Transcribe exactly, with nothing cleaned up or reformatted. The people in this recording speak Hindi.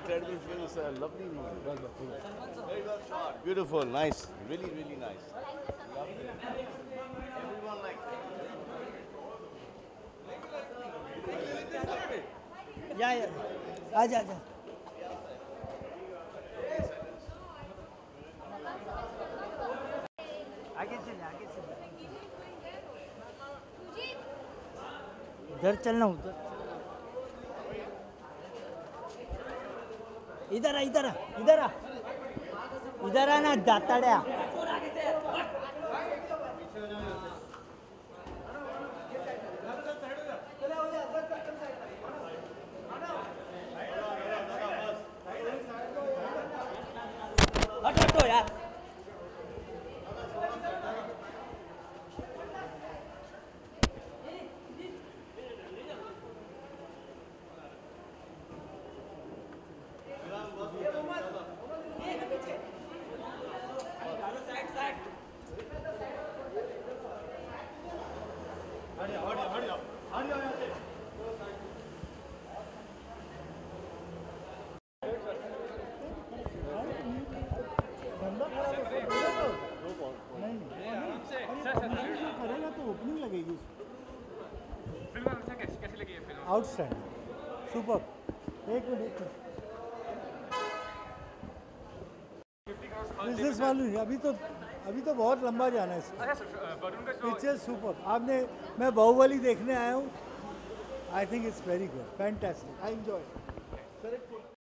incredible film. It's a lovely movie. Well done. Very well shot. Beautiful, nice, really, really nice. Lovely. Everyone liked it. Yeah, yeah. आजा आजा. आगे चल आगे चल. उधर चलना उधर. इधर आ इधर आ इधर आ इधर आ ना दाताड़या. हट हटो यार. करेगा तो ओपनिंग लगेगी. फिल्म अच्छा कैसी कैसी लगी है फिल्म? Outstanding, super. एक मिनट बिजनेस वाली अभी तो अभी तो बहुत लंबा जाना है इसका. Picture super. आपने मैं बाहुबली देखने आया हूँ. I think it's very good, fantastic. I enjoy.